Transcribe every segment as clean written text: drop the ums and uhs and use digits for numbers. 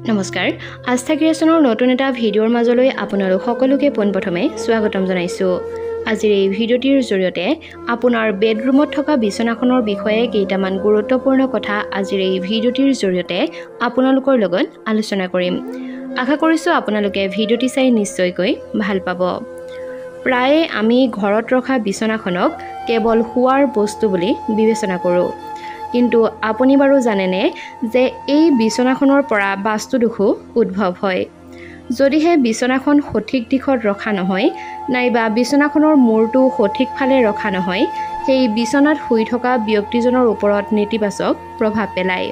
নমস্কাৰ আস্থা ক্ৰিয়েচনৰ নতুন এটা ভিডিঅ'ৰ মাজলৈ আপোনালোক সকলোকে পোনপ্ৰথমে স্বাগতম জনাইছো। আজিৰ এই ভিডিঅ'টিৰ জৰিয়তে আপোনাৰ বেডৰুমত থকা বিছনাখনৰ বিষয়ে কেইটামান গুৰুত্বপূৰ্ণ কথা আজিৰ এই ভিডিঅ'টিৰ জৰিয়তে আপোনালোকৰ লগত আলোচনা কৰিম। আশা কৰিছো আপোনালোকে ভিডিঅ'টি চাই নিশ্চয়কৈ ভাল পাব। প্ৰায়ে আমি ঘৰত ৰখা বিছনাখনক কেৱল শুৱাৰ বস্তু বুলি বিবেচনা কৰোঁ। কিন্তু আপুনি বাৰু জানেনে যে এই বিছনাখনৰ পৰা বাস্তু দোষো উদ্ভৱ হয়। যদিহে বিছনাখন সঠিক দিশত ৰখা নহয় নাইবা বিছনাখনৰ মূৰটো সঠিক ফালে ৰখা নহয়, সেই বিছনাত শুই থকা ব্যক্তিজনৰ ওপৰত নেতিবাচক প্ৰভাৱ পেলায়।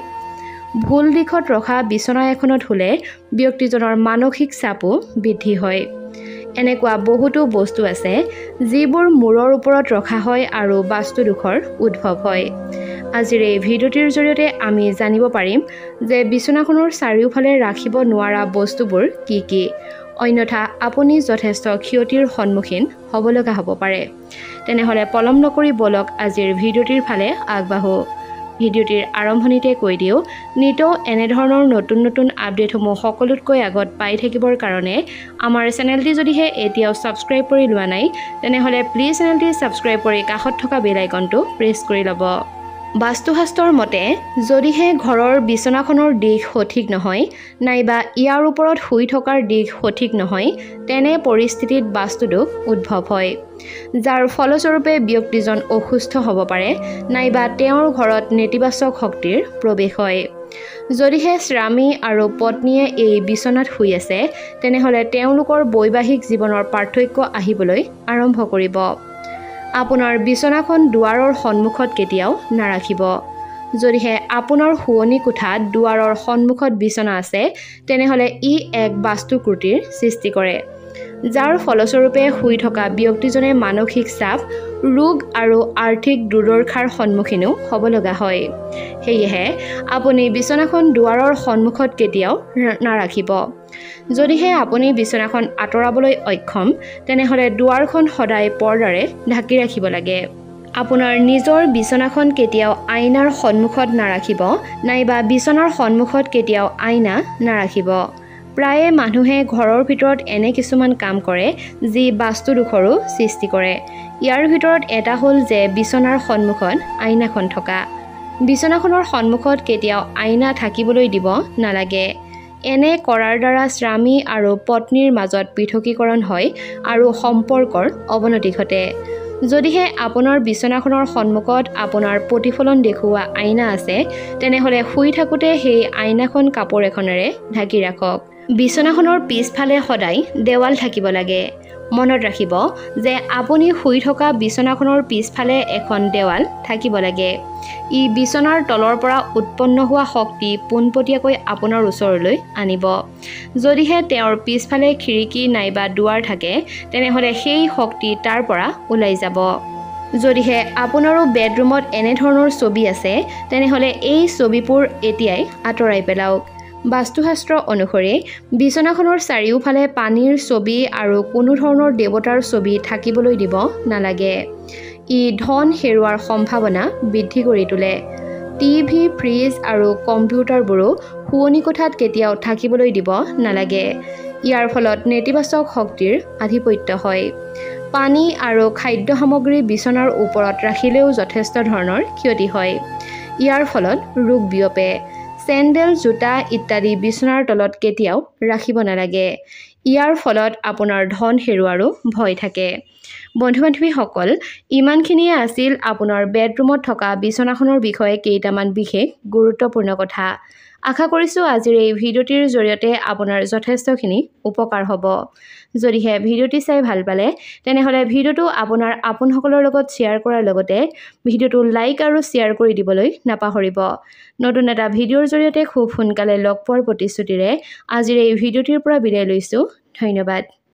ভুল দিশত ৰখা বিছনা এখনত শুলে ব্যক্তিজনৰ মানসিক চাপো বৃদ্ধি হয়। এনেকুৱা বহুতো বস্তু আছে যিবোৰ মূৰৰ ওপৰত ৰখা হয় আৰু বাস্তু দোষৰ উদ্ভৱ হয়। আজিৰ এই ভিডিঅ'টিৰ জৰিয়তে আমি জানিব পাৰিম যে বিছনাখনৰ চাৰিওফালে ৰাখিব নোৱাৰা বস্তুবোৰ কি কি, অন্যথা আপুনি যথেষ্ট ক্ষতিৰ সন্মুখীন হ'ব লগা হ'ব পাৰে। তেনেহ'লে পলম নকৰি বলক আজিৰ ভিডিঅ'টিৰ ফালে আগবাঢ়ো। ভিডিঅ'টিৰ আৰম্ভণিতে কৈ দিওঁ, নিতৌ এনেধৰণৰ নতুন নতুন আপডেটসমূহ সকলোতকৈ আগত পাই থাকিবৰ কাৰণে আমাৰ চেনেলটি যদিহে এতিয়াও ছাবস্ক্ৰাইব কৰি লোৱা নাই, তেনেহ'লে প্লিজ চেনেলটি ছাবস্ক্ৰাইব কৰি কাষত থকা বেল আইকনটো প্ৰেছ কৰি ল'ব। বাস্তু শাস্ত্ৰৰ মতে যদিহে ঘৰৰ বিছনাখনৰ দিশ সঠিক নহয় নাইবা ইয়াৰ ওপৰত শুই থকাৰ দিশ সঠিক নহয়, তেনে পৰিস্থিতিত বাস্তু দোষ উদ্ভৱ হয়, যাৰ ফলস্বৰূপে ব্যক্তিজন অসুস্থ হ'ব পাৰে নাইবা তেওঁৰ ঘৰত নেতিবাচক শক্তিৰ প্ৰৱেশ হয়। যদিহে স্বামী আৰু পত্নীয়ে এই বিছনাত শুই আছে, তেনেহ'লে তেওঁলোকৰ বৈবাহিক জীৱনৰ পাৰ্থক্য আহিবলৈ আৰম্ভ কৰিব। আপোনাৰ বিছনাখন দুৱাৰৰ সন্মুখত কেতিয়াও নাৰাখিব। যদিহে আপোনাৰ শোৱনি কোঠাত দুৱাৰৰ সন্মুখত বিছনা আছে, তেনেহ'লে ই এক বাস্তুক্ৰুটিৰ সৃষ্টি কৰে, যাৰ ফলস্বৰূপে শুই থকা ব্যক্তিজনে মানসিক চাপ, ৰোগ আৰু আৰ্থিক দুৰ্দশাৰ সন্মুখীনো হ'ব লগা হয়। সেয়েহে আপুনি বিছনাখন দুৱাৰৰ সন্মুখত কেতিয়াও নাৰাখিব। যদিহে আপুনি বিছনাখন আঁতৰাবলৈ অক্ষম, তেনেহ'লে দুৱাৰখন সদায় পৰ্দাৰে ঢাকি ৰাখিব লাগে। আপোনাৰ নিজৰ বিছনাখন কেতিয়াও আইনাৰ সন্মুখত নাৰাখিব নাইবা বিছনাৰ সন্মুখত কেতিয়াও আইনা নাৰাখিব। প্ৰায়ে মানুহে ঘৰৰ ভিতৰত এনে কিছুমান কাম কৰে যি বাস্তু দোষৰো সৃষ্টি কৰে। ইয়াৰ ভিতৰত এটা হ'ল যে বিছনাৰ সন্মুখত আইনাখন থকা। বিছনাখনৰ সন্মুখত কেতিয়াও আইনা থাকিবলৈ দিব নালাগে। এনে কৰাৰ দ্বাৰা স্বামী আৰু পত্নীৰ মাজত পৃথকীকৰণ হয় আৰু সম্পৰ্কৰ অৱনতি ঘটে। যদিহে আপোনাৰ বিছনাখনৰ সন্মুখত আপোনাৰ প্ৰতিফলন দেখুওৱা আইনা আছে, তেনেহ'লে শুই থাকোঁতে সেই আইনাখন কাপোৰ এখনেৰে ঢাকি ৰাখক। বিছনাখনৰ পিছফালে সদায় দেৱাল থাকিব লাগে। মনত ৰাখিব যে আপুনি শুই থকা বিছনাখনৰ পিছফালে এখন দেৱাল থাকিব লাগে। ই বিছনাৰ তলৰ পৰা উৎপন্ন হোৱা শক্তি পোনপটীয়াকৈ আপোনাৰ ওচৰলৈ আনিব। যদিহে তেওঁৰ পিছফালে খিৰিকী নাইবা দুৱাৰ থাকে, তেনেহ'লে সেই শক্তি তাৰ পৰা ওলাই যাব। যদিহে আপোনাৰো বেডৰুমত এনেধৰণৰ ছবি আছে, তেনেহ'লে এই ছবিবোৰ এতিয়াই আঁতৰাই পেলাওক। বাস্তুশাস্ত্ৰ অনুসৰি বিছনাখনৰ চাৰিওফালে পানীৰ ছবি আৰু কোনো ধৰণৰ দেৱতাৰ ছবি থাকিবলৈ দিব নালাগে। ই ধন হেৰুৱাৰ সম্ভাৱনা বৃদ্ধি কৰি তোলে। টিভি, ফ্ৰিজ আৰু কম্পিউটাৰবোৰো শোৱনি কোঠাত কেতিয়াও থাকিবলৈ দিব নালাগে। ইয়াৰ ফলত নেতিবাচক শক্তিৰ আধিপত্য হয়। পানী আৰু খাদ্য সামগ্ৰী বিছনাৰ ওপৰত ৰাখিলেও যথেষ্ট ধৰণৰ ক্ষতি হয়। ইয়াৰ ফলত ৰোগ বিয়পে। চেণ্ডেল, জোতা ইত্যাদি বিছনাৰ তলত কেতিয়াও ৰাখিব নালাগে। ইয়াৰ ফলত আপোনাৰ ধন হেৰুৱাৰো ভয় থাকে। বন্ধু-বান্ধৱীসকল, ইমানখিনিয়ে আছিল আপোনাৰ বেডৰুমত থকা বিছনাখনৰ বিষয়ে কেইটামান বিশেষ গুৰুত্বপূৰ্ণ কথা। আশা কৰিছোঁ আজিৰ এই ভিডিঅ'টিৰ জৰিয়তে আপোনাৰ যথেষ্টখিনি উপকাৰ হ'ব। যদিহে ভিডিঅ'টি চাই ভাল পালে, তেনেহ'লে ভিডিঅ'টো আপোনাৰ আপোনসকলৰ লগত শ্বেয়াৰ কৰাৰ লগতে ভিডিঅ'টো লাইক আৰু শ্বেয়াৰ কৰি দিবলৈ নাপাহৰিব। নতুন এটা ভিডিঅ'ৰ জৰিয়তে খুব সোনকালে লগ পোৱাৰ প্ৰতিশ্ৰুতিৰে আজিৰ এই ভিডিঅ'টিৰ পৰা বিদায় লৈছোঁ। ধন্যবাদ।